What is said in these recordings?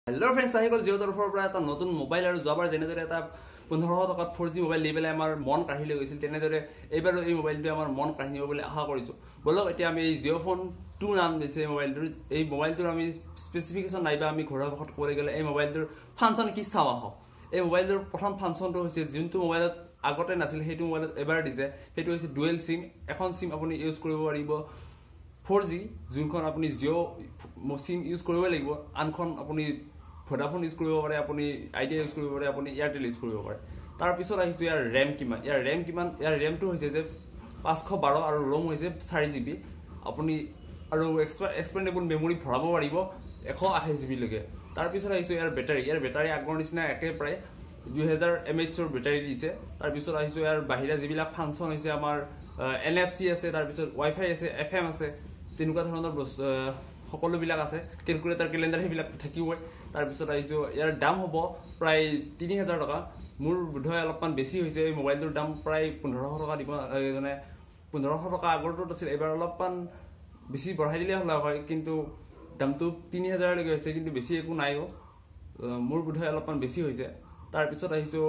Hello friends, I got 0 for Brata, not on mobile or Zabars, another 4G mobile level. I'm our Mon Kahilo is another ever mobile to our Mon Kahino Hakorizo. Bolo, I am a Zeophone 2 nam the same mobile, a mobile to me specification Ibami Kora Hot Corrigal, a mobile to Panson Kisawa. A mobile Potam Panson to his Junto mobile. I got an assail hating what ever is a hit was a dual SIM, a phone SIM upon use Kuribo 4G, Zuncon upon his Zio SIM use Kuribo, Uncon upon Vodafone use Kuribo, upon Idea use Kuribo, upon Airtel use Kuribo. Tarpiso I to your RAM Kiman, your RAM Kiman, your RAM 2 is a Pasco Barrow or Rome is a 30GB upon the expandable memory Prabo, a whole HSB. Tarpiso I to your battery, account is not a price. 2000 mAh battery দিছে তাৰ পিছত আহিছো ইয়াৰ বাহিৰা জিবিলা function হৈছে আমাৰ NFC আছে তাৰ পিছত Wi-Fi আছে FM আছে তিনকুৱা ধৰণৰ সকলো বিলাক আছে ক্যালকুলেটৰ ক্যালেন্ডাৰ হেবিলাক থাকিবই তাৰ পিছত আহিছো ইয়াৰ দাম হ'ব প্ৰায় 3000 টকা মোৰ বুধয় অলপমান বেছি হৈছে এই মোবাইলটোৰ দাম প্ৰায় 1500 টকা দিব মানে 1500 টকা আগৰটো আছিল এবাৰ অলপমান বেছি বঢ়াই দিলে হলা হয় কিন্তু দামটো 3000 লৈকে হৈছে কিন্তু বেছি একো নাই মোৰ বুধয় অলপমান বেছি হৈছে তাৰ পিছত আহিছো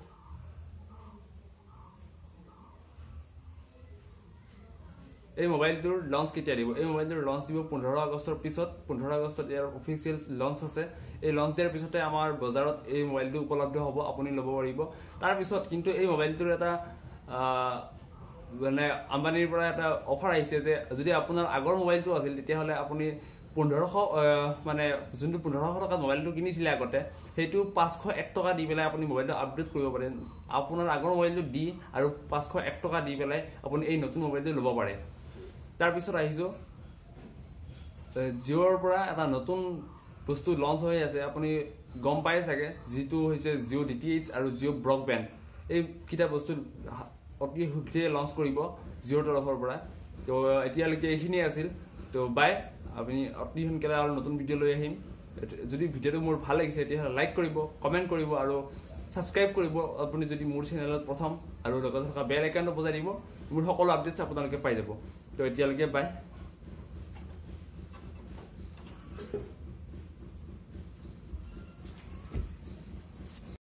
এই মোবাইলটোৰ লঞ্চ কেতিয়া দিব এই মোবাইলটোৰ লঞ্চ দিব 15 আগষ্টৰ পিছত 15 আগষ্টত ইয়াৰ অফিচিয়েল লঞ্চ আছে এই লঞ্চ দিয়াৰ পিছতে আমাৰ বজাৰত এই মোবাইলটো উপলব্ধ হ'ব আপুনি ল'ব পাৰিব তাৰ পিছত কিন্তু এই মোবাইলটোৰ এটা মানে আম্বানিৰ পৰা এটা অফাৰ আহিছে যে যদি আপোনাৰ আগৰ মোবাইলটো আছিল তেতিয়া হলে আপুনি 1500 মানে যোনটো 1500 টকা মোবাইলটো কিনিছিলে আগতে হেতু 501 টকা দি পেলাই আপুনি মোবাইলটো আপডেট কৰিব পাৰেন আপোনাৰ আগৰ মোবাইলটো দি আৰু 501 টকা দি পেলাই আপুনি এই নতুন মোবাইলটো ল'ব পাৰে তাৰ পিছত আহিছো জিঅ'ৰ পৰা এটা নতুন বস্তু লঞ্চ হৈ আছে আপুনি গম পাই চাগে যেটো হৈছে জিঅ' DTH আৰু জিঅ' ব্ৰডবেণ্ড এই কিটা বস্তু অতি শীঘ্ৰে লঞ্চ কৰিব জিঅ'ৰ তৰফৰ পৰা তো এতিয়ালৈকে এইখিনি আছিল তো বাই আপুনি অতি সোনকালে আৰু নতুন ভিডিও লৈ আহিম যদি ভিডিওটো মোৰ ভাল লাগিছে তেতিয়া লাইক কৰিব কমেন্ট কৰিব আৰু সাবস্ক্ৰাইব কৰিব আপুনি যদি মোৰ চেনেলত প্ৰথম আৰু লগত থকা বেল আইকনটো বজাই দিব মোৰ সকলো আপডেটছ আপোনালোকে পাই যাব তো এতিয়ালৈকে বাই